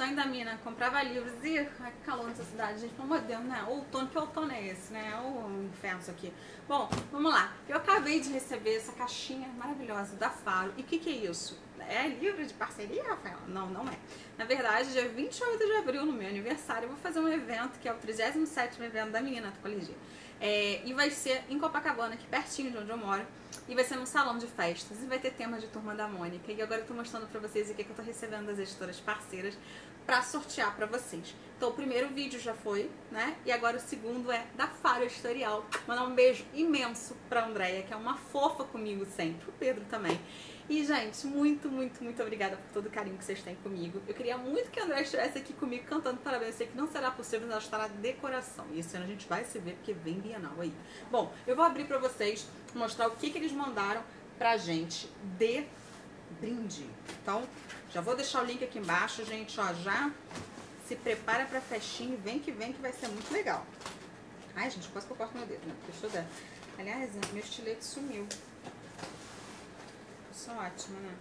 sonho da mina, comprava livros e ai, que calor nessa cidade, gente, pelo amor de Deus, né? Outono, que outono é esse, né? O inferno isso aqui. Bom, vamos lá. Eu acabei de receber essa caixinha maravilhosa da Faro. E o que é isso? É livro de parceria, Rafael? Não, não é. Na verdade, dia 28 de abril, no meu aniversário, eu vou fazer um evento que é o 37º evento da Menina do Colégio. E vai ser em Copacabana, aqui pertinho de onde eu moro. E vai ser num salão de festas. E vai ter tema de Turma da Mônica. E agora eu tô mostrando pra vocês o que eu tô recebendo das editoras parceiras pra sortear pra vocês. Então o primeiro vídeo já foi, né? E agora o segundo é da Faro Editorial. Mandar um beijo imenso pra Andréia, que é uma fofa comigo sempre. O Pedro também. E, gente, muito, muito, muito obrigada por todo o carinho que vocês têm comigo. Eu queria muito que a Andréia estivesse aqui comigo cantando parabéns. Eu sei que não será possível, mas ela estará de coração. E esse ano a gente vai se ver, porque vem Bienal aí. Bom, eu vou abrir pra vocês, mostrar o que eles mandaram pra gente de brinde. Então, já vou deixar o link aqui embaixo, gente, ó, já se prepara pra festinha e vem que vai ser muito legal. Ai, gente, quase que eu corto meu dedo, né? Porque eu sou Aliás, meu estilete sumiu. Isso é ótimo, né?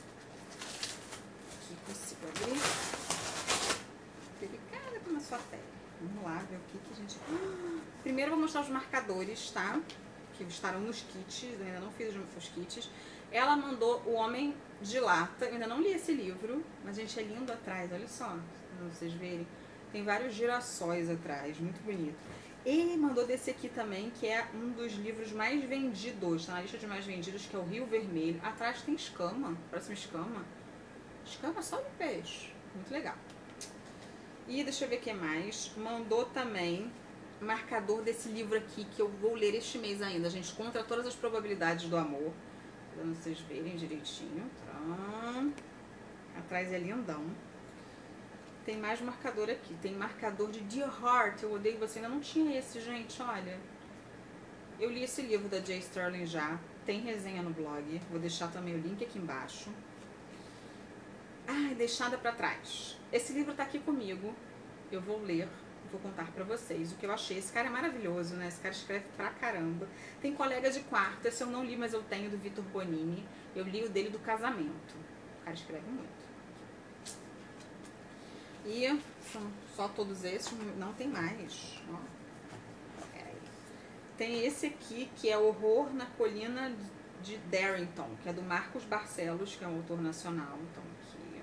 Aqui consigo abrir. Delicada como a sua pele. Vamos lá ver o que a gente... Primeiro eu vou mostrar os marcadores, tá? Que estarão nos kits. Eu ainda não fiz os kits. Ela mandou O Homem de Lata. Eu ainda não li esse livro, mas, gente, é lindo atrás. Olha só, pra vocês verem. Tem vários girassóis atrás. Muito bonito. E mandou desse aqui também, que é um dos livros mais vendidos, tá na lista de mais vendidos, que é o Rio Vermelho. Atrás tem escama, próxima escama. Escama só de peixe. Muito legal. E deixa eu ver o que mais. Mandou também marcador desse livro aqui, que eu vou ler este mês ainda, gente. Contra Todas as Probabilidades do Amor. Pra vocês verem direitinho. Pronto. Atrás é lindão. Tem mais marcador aqui. Tem marcador de Dear Heart. Eu Odeio Você. Ainda não tinha esse, gente. Olha. Eu li esse livro da J. Sterling já. Tem resenha no blog. Vou deixar também o link aqui embaixo. Ai, deixada pra trás. Esse livro tá aqui comigo. Eu vou ler. Vou contar pra vocês o que eu achei. Esse cara é maravilhoso, né? Esse cara escreve pra caramba. Tem Colega de Quarto. Esse eu não li, mas eu tenho, do Vitor Bonini. Eu li o dele do Casamento. O cara escreve muito. E são só todos esses, não tem mais. Ó. Tem esse aqui, que é Horror na Colina de Darrington, que é do Marcos Barcelos, que é um autor nacional. Então, aqui.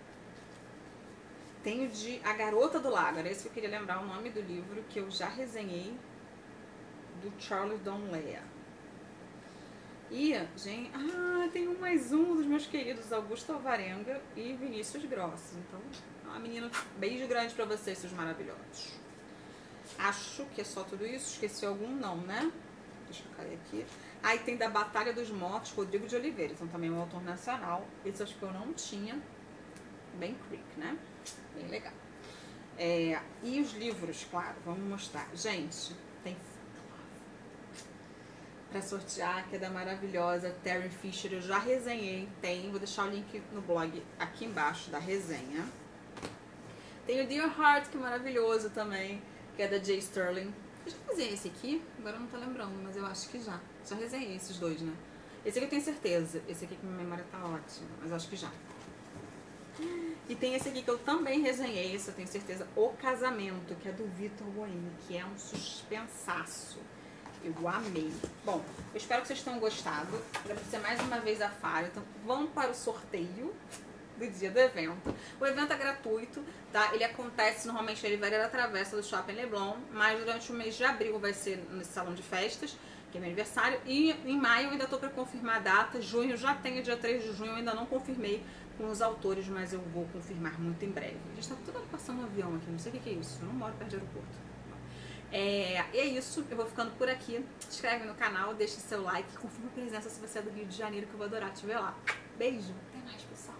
Tem o de A Garota do Lago, era esse que eu queria lembrar o nome do livro, que eu já resenhei, do Charles Donlea. E, gente, tem mais um dos meus queridos, Augusto Alvarenga e Vinícius Grossi. Então, menina, beijo grande pra vocês, seus maravilhosos. Acho que é só tudo isso. Esqueci algum? Não, né? Deixa eu cair aqui. Aí tem da Batalha dos Mortos, Rodrigo de Oliveira. Então também é um autor nacional. Esse acho que eu não tinha. Bem Creek, né? Bem legal. E os livros, claro, vamos mostrar. Gente, tem pra sortear, que é da maravilhosa Terry Fisher. Eu já resenhei, vou deixar o link no blog aqui embaixo da resenha. Tem o Dear Heart, que é maravilhoso também, que é da J. Sterling. Eu já resenhei esse aqui, agora eu não tô lembrando, mas eu acho que já. Já resenhei esses dois, né? Esse aqui eu tenho certeza. Esse aqui que minha memória tá ótima, mas eu acho que já. E tem esse aqui que eu também resenhei, esse eu tenho certeza, O Casamento, que é do Vitor Bonini, que é um suspensaço. Eu amei. Bom, eu espero que vocês tenham gostado. Agradecer mais uma vez a Faro. Então, vamos para o sorteio do dia do evento. O evento é gratuito, tá? Ele acontece normalmente na Livraria da Travessa do Shopping Leblon, mas durante o mês de abril vai ser nesse salão de festas, que é meu aniversário, e em maio eu ainda tô para confirmar a data. Junho já tenho, dia 3 de junho, eu ainda não confirmei com os autores, mas eu vou confirmar muito em breve. A gente tá toda passando um avião aqui, não sei o que é isso, eu não moro perto de aeroporto. E é isso, eu vou ficando por aqui. Se inscreve no canal, deixa seu like, confirma a presença se você é do Rio de Janeiro, que eu vou adorar te ver lá. Beijo, até mais, pessoal.